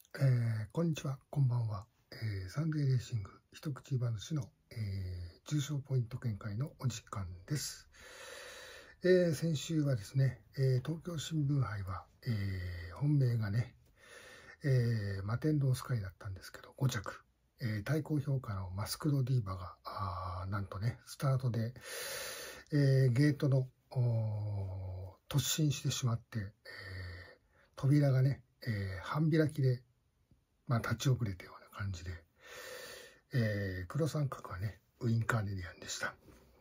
こんにちは、こんばんは。サンデーレーシング一口話の、重賞ポイント見解のお時間です。先週はですね、東京新聞杯は、本命がね、マテンロースカイだったんですけど、5着、対高評価のマスクロディーバがなんとね、スタートで、ゲートの突進してしまって、扉がね、半開きで立ち遅れたような感じで、黒三角はね、ウインカーネリアンでした。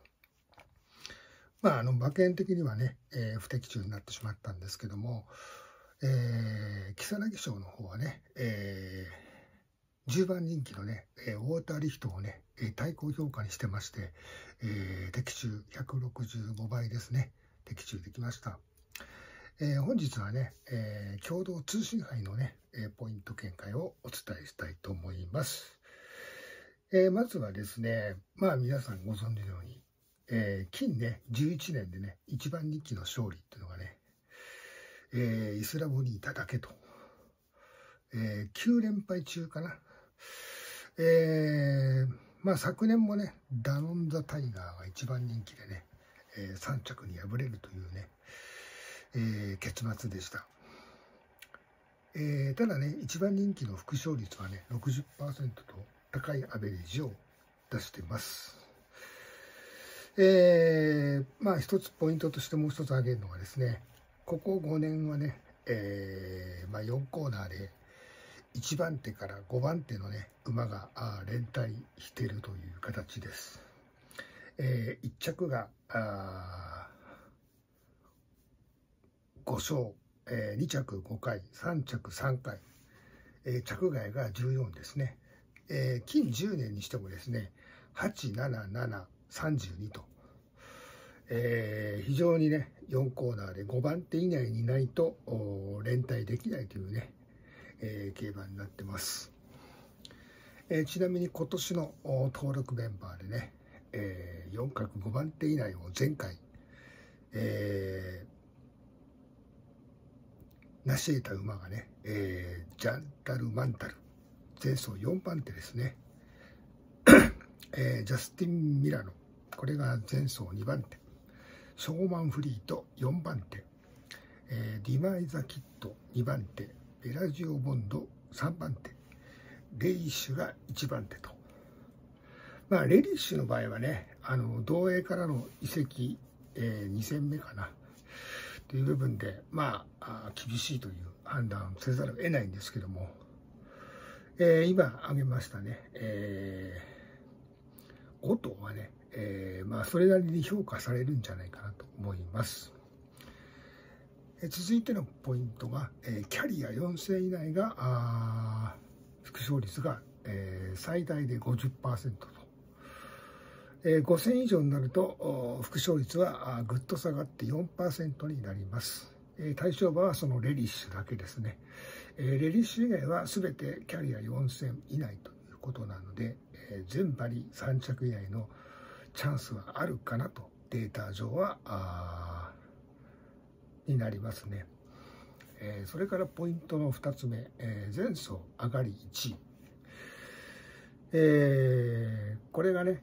馬券的にはね、不的中になってしまったんですけども、木更木賞の方はね、10番人気のね、ウォーターリフトをね、対高評価にしてまして、的中165倍ですね、的中できました。本日はね、共同通信杯のね、ポイント見解をお伝えしたいと思います。まずはですね、皆さんご存知のように、近ね、11年でね、1番人気の勝利っていうのがね、イスラボニータだけと、9連敗中かな。昨年もね、ダノンザタイガーが1番人気でね、3着に敗れるというね、結末でした。ただね、一番人気の副勝率はね、60% と高いアベレージを出しています。一つポイントとしてもう一つ挙げるのがですね、ここ5年はね、4コーナーで1番手から5番手のね、馬が連帯しているという形です。1着が5勝、2着5回、3着3回、着外が14ですね。近10年にしてもですね、8、7、7、32と、非常にね、4コーナーで5番手以内にないと連帯できないというね、競馬になってます。ちなみに今年の登録メンバーでね、4角5番手以内を前回、成し得た馬がね、ジャンタルマンタル、前走4番手ですね。ジャスティン・ミラノ、これが前走2番手。ショーマン・フリート4番手。ディマイザ・キッド2番手。ベラジオ・ボンド3番手。レイッシュが1番手と。レイッシュの場合はね、同営からの移籍、2戦目かな。という部分で、厳しいという判断をせざるを得ないんですけども、今挙げましたね、5頭はね、それなりに評価されるんじゃないかなと思います。続いてのポイントが、キャリア4戦以内が副勝率が、最大で 50% と。5戦以上になると副勝率はぐっと下がって 4% になります。対象馬はそのレリッシュだけですね。レリッシュ以外は全てキャリア4戦以内ということなので、全馬に3着以内のチャンスはあるかなとデータ上はになりますね。それからポイントの2つ目、前走上がり1位、これがね、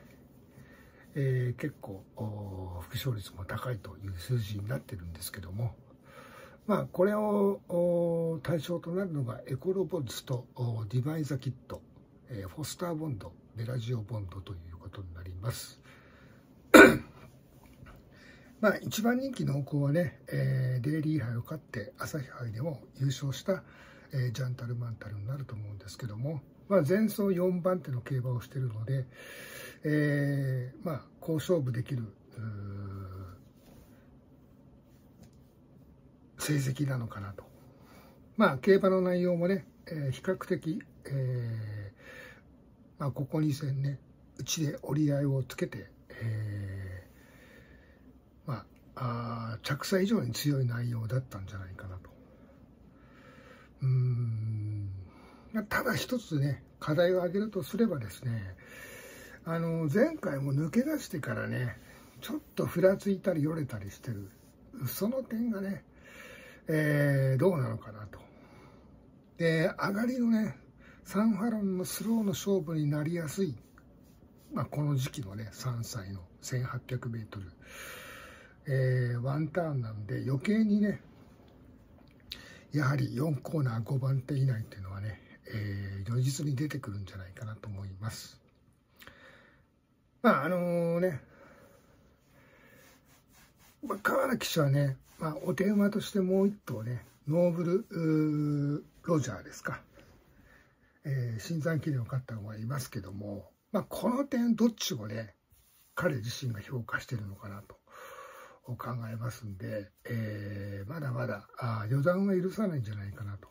結構副勝率も高いという数字になってるんですけども、これを対象となるのがエコロボッツとディバイザキット、フォスターボンド、ベラジオボンドということになります。一番人気の子はね、デイリー杯を勝って朝日杯でも優勝した、ジャンタルマンタルになると思うんですけども、前走4番手の競馬をしているので、好勝負できる成績なのかなと。競馬の内容もね、比較的、ここ2戦ね、うちで折り合いをつけて、着差以上に強い内容だったんじゃないかなと。ただ一つね、課題を挙げるとすればですね、前回も抜け出してからね、ちょっとふらついたりよれたりしてる、その点がね、どうなのかなと。 で、上がりのね、サンファロンのスローの勝負になりやすい、この時期のね、3歳の1800メートル、ワンターンなんで、余計にね、やはり4コーナー5番手以内っていうのはね、如実に出てくるんじゃないかなと思います。川原騎手はね、お手馬としてもう一頭ね、ノーブルロジャーですか、新山記念を勝ったのがいますけども、この点どっちをね、彼自身が評価しているのかなと考えますんで、まだまだ予断は許さないんじゃないかなと。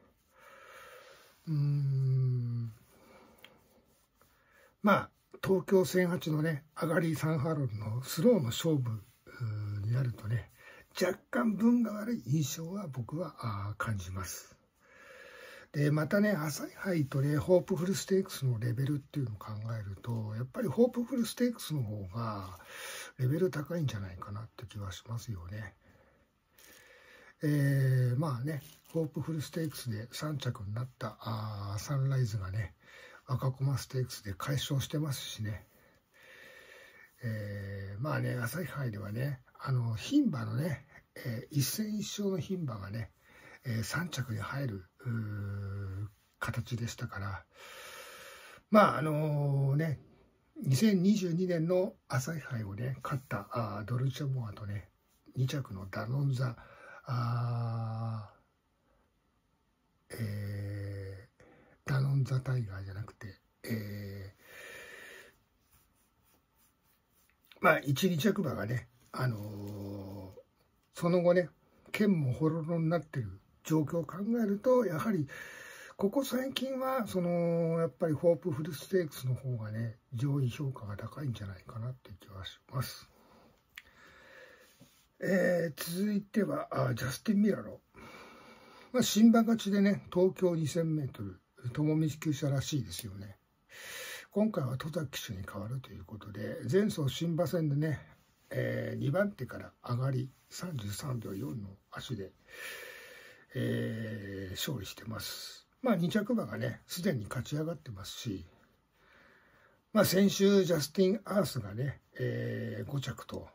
東京1008のね、上がりサンハロンのスローの勝負になるとね、若干分が悪い印象は僕は感じます。で、またね、朝日杯とね、ホープフルステークスのレベルっていうのを考えると、やっぱりホープフルステークスの方がレベル高いんじゃないかなって気はしますよね。ホープフルステークスで3着になったサンライズがね、赤駒ステークスで快勝してますしね。朝日杯ではね、牝馬のね、一戦一勝の牝馬がね、3着に入る形でしたから、2022年の朝日杯をね、勝ったドルチェモアとね、2着のダノンザ、ダノンザタイガーじゃなくて、1、2着馬がね、その後ね、剣もほろろになってる状況を考えると、やはりここ最近はやっぱりホープフルステークスの方がね、上位評価が高いんじゃないかなって気はします。続いてはジャスティン・ミラロ。新馬勝ちでね、東京2000メートル、友道厩舎らしいですよね。今回は戸崎騎手に変わるということで、前走新馬戦でね、2番手から上がり33秒4の足で、勝利してます。2着馬がね、すでに勝ち上がってますし、先週ジャスティン・アースがね、5着と、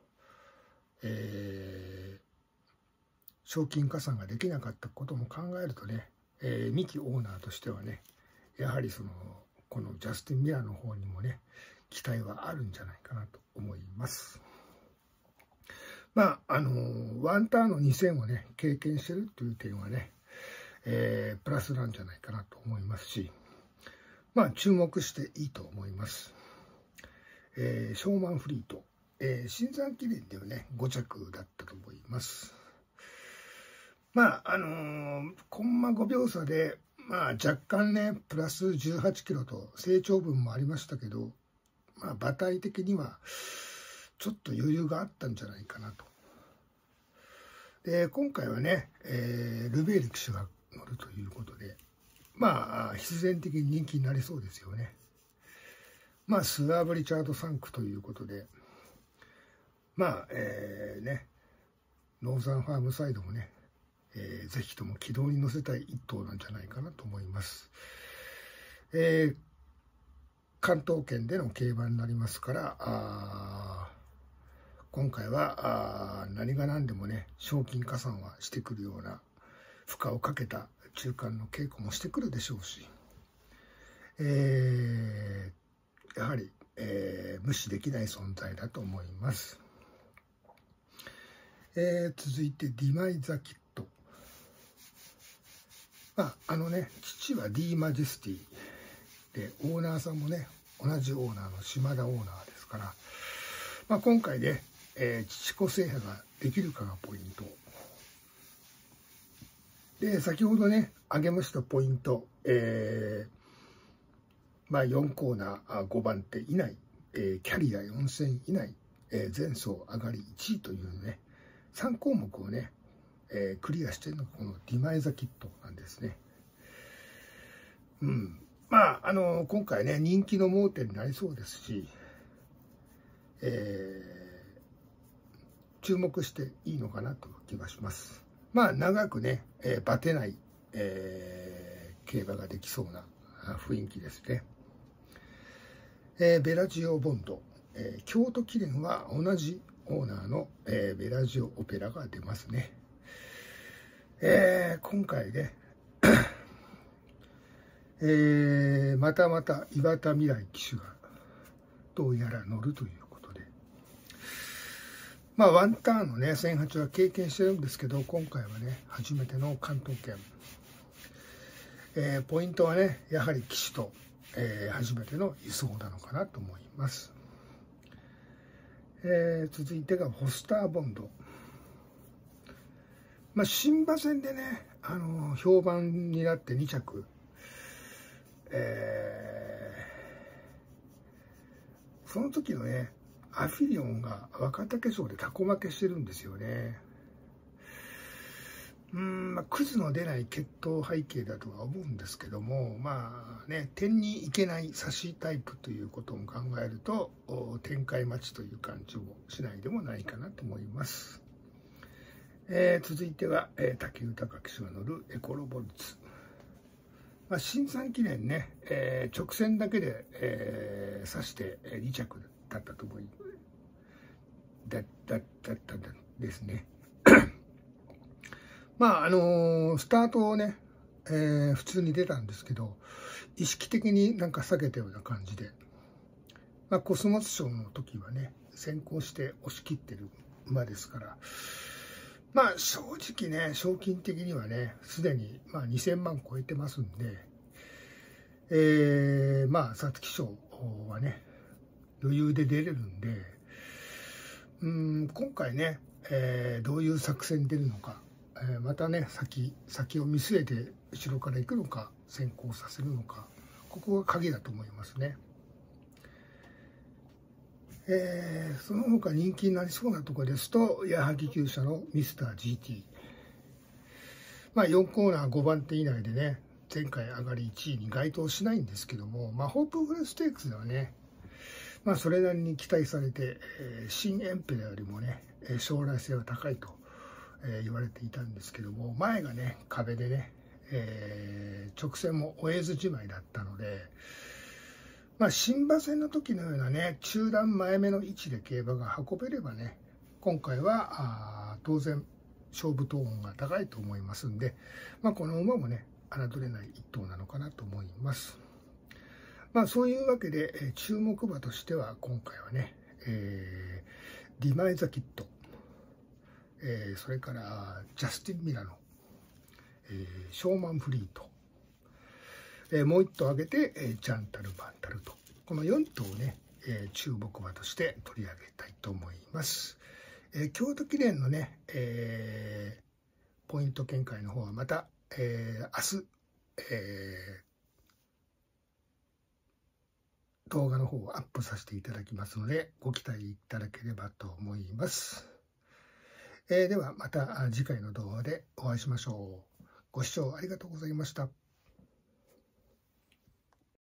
賞金加算ができなかったことも考えるとね、三木オーナーとしてはね、やはりこのジャスティン・ミラーの方にもね、期待はあるんじゃないかなと思います。ワンターンの2000をね、経験してるという点はね、プラスなんじゃないかなと思いますし、注目していいと思います。ショーマンフリート、新山記念ではね、5着だったと思います。コンマ5秒差で、若干ね、プラス18キロと成長分もありましたけど、馬体的にはちょっと余裕があったんじゃないかなと。で、今回はね、ルベール騎手が乗るということで、必然的に人気になりそうですよね。スワーブ・リチャード3区ということで、ノーザンファームサイドもね、ぜひとも軌道に乗せたい一頭なんじゃないかなと思います。関東圏での競馬になりますから、今回は何が何でもね、賞金加算はしてくるような負荷をかけた中間の稽古もしてくるでしょうし、やはり、無視できない存在だと思います。続いてディマイザキット。父は D マジェスティで、オーナーさんもね、同じオーナーの島田オーナーですから、今回ね、父子制覇ができるかがポイント。で、先ほどね、挙げましたポイント、4コーナー5番手以内、キャリア4000以内、前走上がり1位というね、3項目をね、クリアしているのがこのディマイザキットなんですね。今回ね、人気の盲点になりそうですし、注目していいのかなという気がします。長くね、バテない、 競馬ができそうな雰囲気ですね。ベラジオボンド、京都記念は同じオーナーの、ベラジオオペラが出ますね。今回ね、また岩田未来騎手がどうやら乗るということで、ワンターンのね1008は経験してるんですけど、今回はね初めての関東圏、ポイントはねやはり騎手と、初めての輸送なのかなと思います。続いてがフォスターボンド。新馬戦でね、評判になって2着、その時のね、アフィリオンが若竹賞でタコ負けしてるんですよね。クズの出ない血統背景だとは思うんですけども、点に行けない差しタイプということも考えると、展開待ちという感じもしないでもないかなと思います。続いては、武豊騎手が乗るエコロボルツ。新山記念ね、直線だけで、指して2着だったと思いだったですね。スタートをね、普通に出たんですけど、意識的になんか下げたような感じで、コスモス賞の時はね、先行して押し切ってる馬ですから、正直ね、賞金的にはね、すでに2000万超えてますんで、皐月賞はね、余裕で出れるんで、今回ね、どういう作戦に出るのか、またね、先を見据えて後ろから行くのか、先行させるのか、ここが鍵だと思いますね。その他人気になりそうなところですと、矢作厩舎のミスター GT。4コーナー5番手以内でね、前回上がり1位に該当しないんですけども、ホープフルステークスではね、それなりに期待されて、新エンペラよりもね、将来性は高いと、言われていたんですけども、前がね、壁でね、直線も追えずじまいだったので、新馬戦の時のようなね、中段前目の位置で競馬が運べればね、今回は当然勝負トーンが高いと思いますんで、この馬もね、侮れない一頭なのかなと思います。そういうわけで、注目馬としては今回はね、ディマイザキッド、それからジャスティン・ミラノ、ショーマン・フリート、もう1頭挙げて、ジャンタル・バンタルと、この4頭をね、注目馬として取り上げたいと思います。京都記念のね、ポイント見解の方はまた、明日、動画の方をアップさせていただきますので、ご期待いただければと思います。ではまた次回の動画でお会いしましょう。ご視聴ありがとうございました。